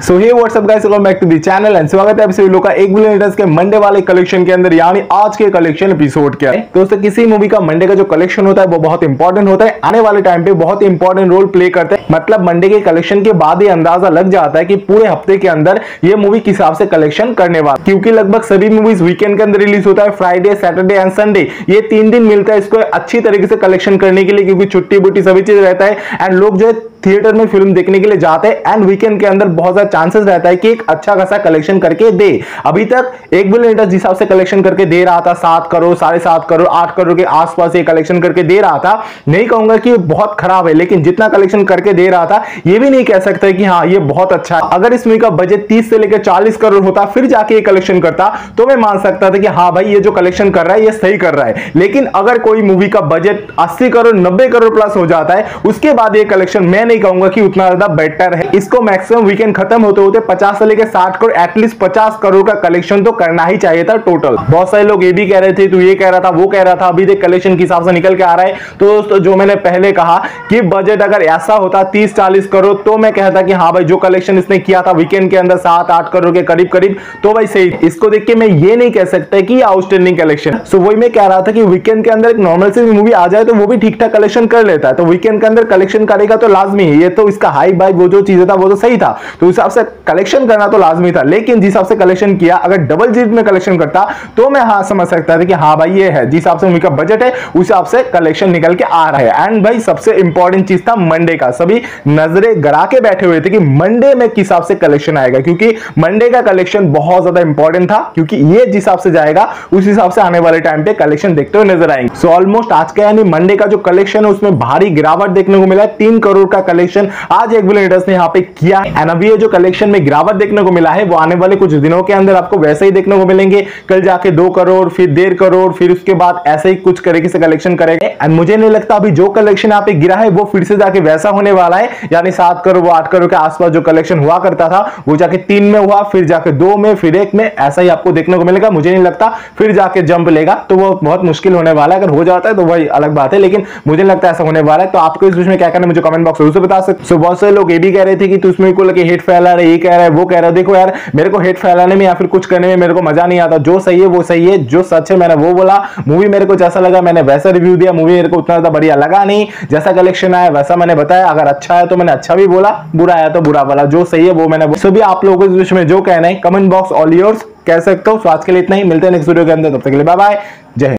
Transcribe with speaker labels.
Speaker 1: So hey what's up guys, welcome back to the channel and स्वागत है आप सभी लोगों का एक बिलियन लीडर्स के मंडे वाले कलेक्शन के अंदर, यानी आज के कलेक्शन एपिसोड के। दोस्तों, किसी मूवी का मंडे का जो कलेक्शन होता है वो बहुत इंपॉर्टेंट होता है, आने वाले टाइम पे बहुत इंपॉर्टेंट रोल प्ले करते हैं। मतलब मंडे के कलेक्शन के बाद ही अंदाजा लग जाता है कि पूरे हफ्ते के अंदर ये मूवी किस हिसाब से कलेक्शन करने वाला, क्योंकि लगभग सभी मूवीज वीकेंड के अंदर रिलीज होता है। फ्राइडे, सैटरडे एंड संडे, ये 3 दिन मिलता है इसको अच्छी तरीके से कलेक्शन करने के लिए, क्योंकि छुट्टी बुट्टी सभी चीज रहता है एंड लोग जो है थिएटर में फिल्म देखने के लिए जाते हैं एंड वीकेंड के अंदर बहुत ज्यादा चांसेस रहता है कि एक अच्छा खासा कलेक्शन करके दे। अभी तक एक बिलियन लीडर्स जिस हिसाब से कलेक्शन करके दे रहा था 7 करोड़, 7.5 करोड़, 8 करोड़ के आसपास ये कलेक्शन करके दे रहा था। नहीं कहूंगा कि बहुत खराब है, लेकिन जितना कलेक्शन करके दे रहा था ये भी नहीं कह सकते कि हाँ ये बहुत अच्छा है। अगर इस मूवी का बजट 30 से लेकर 40 करोड़ होता फिर जाके ये कलेक्शन करता तो मैं मान सकता था कि हाँ भाई ये जो कलेक्शन कर रहा है ये सही कर रहा है। लेकिन अगर कोई मूवी का बजट 80 करोड़ 90 करोड़ प्लस हो जाता है उसके बाद ये कलेक्शन मैं नहीं कहूंगा कि उतना ज्यादा बेटर है। इसको मैक्सिमम वीकेंड खत्म होते होते 50 से लेकर 60 करोड़, एटलीस्ट 50 करोड़ का कलेक्शन तो करना ही चाहिए था टोटल। बहुत सारे लोग ये भी कह रहे थे, तू ये कह रहा था, वो कह रहा था, अभी देख कलेक्शन के हिसाब से निकल के आ रहा है। तो दोस्तों, जो मैंने पहले कहा कि बजट अगर ऐसा होता 30-40 करोड़ तो मैं कहता कि हाँ भाई जो कलेक्शन इसने किया था वीकेंड के अंदर 7-8 करोड़ के करीब करीब, तो भाई सही। इसको देख के मैं ये नहीं कह सकता कि आउटस्टैंडिंग कलेक्शन। सो वही मैं कह रहा था कि वीकेंड के अंदर एक नॉर्मल सी मूवी आ जाए तो वो भी ठीक ठाक कलेक्शन कर लेता है, तो वीकेंड के अंदर कलेक्शन करेगा तो लाजमी है। ये तो इसका हाई बाई वो जो चीज था वो तो सही था, तो उस हिसाब से कलेक्शन करना तो लाजमी था। लेकिन जिस हिसाब से कलेक्शन किया, अगर डबल डिजिट में कलेक्शन करता तो मैं हाँ समझ सकता था कि हाँ भाई ये है, जिस हिसाब से मूवी का बजट है उस हिसाब से कलेक्शन निकल के आ रहा है। एंड भाई सबसे इंपॉर्टेंट चीज था मंडे का। सभी नजरें गड़ा के बैठे हुए थे कि मंडे में किस हिसाब से कलेक्शन आएगा, क्योंकि मंडे का कलेक्शन बहुत ज्यादा इंपॉर्टेंट था, क्योंकि ये जिस हिसाब से जाएगा उस हिसाब से आने वाले टाइम पे कलेक्शन देखते हुए नजर आएंगे। सो ऑलमोस्ट आज का यानी मंडे का जो कलेक्शन है उसमें भारी गिरावट देखने को मिला है। 3 करोड़ का कलेक्शन आज एक बिलियन लीडर्स ने यहाँ पे किया है। एंड अभी ये जो कलेक्शन में गिरावट देखने को मिला है वो आने वाले कुछ दिनों के अंदर आपको वैसे ही देखने को मिलेंगे। कल जाके 2 करोड़, फिर 1.5 करोड़, फिर उसके बाद ऐसे ही कुछ तरीके से कलेक्शन करेंगे। एंड मुझे नहीं लगता अभी जो कलेक्शन यहाँ पे गिरा है वो फिर से जाके वैसा होने वाला है, यानी 7 करोड़ वो 8 करोड़ के आसपास जो कलेक्शन हुआ करता था वो जाके 3 में हुआ, फिर जाके 2 में, फिर 1 में, ऐसा ही आपको देखने को मिलेगा। मुझे नहीं लगता फिर जाके जंप लेगा, तो वो बहुत मुश्किल होने वाला है। अगर हो जाता है तो वही अलग बात है, लेकिन मुझे नहीं लगता ऐसा होने वाला है। तो आपको इस विषय में क्या करना है मुझे कमेंट बॉक्स में बता सकते। सो बहुत सारे लोग ये भी कह रहे थे कि तू उसमें को लेके हेट फैला रहा है, ये कह रहा है, वो कह रहा है। देखो यार, मेरे को हेट फैलाने में या फिर कुछ करने में मेरे को मजा नहीं आता। जो सही है वो सही है, जो सच है मैंने वो बोला। मूवी मेरे को जैसा लगा मैंने वैसा रिव्यू दिया। मूवी मेरे को उतना ज्यादा बढ़िया लगा नहीं, जैसा कलेक्शन आया वैसा मैंने बताया। अगर अच्छा है तो मैंने अच्छा भी बोला, बुरा आया तो बुरा बोला। जो सही है वो मैंने बोला। सभी आप लोगों के विषय में जो कहना है कमेंट बॉक्स ऑल योर्स कह सकते हो। सो आज के लिए इतना ही, मिलते हैं नेक्स्ट वीडियो के अंदर, तब तक के लिए बाय बाय, जय हिंद।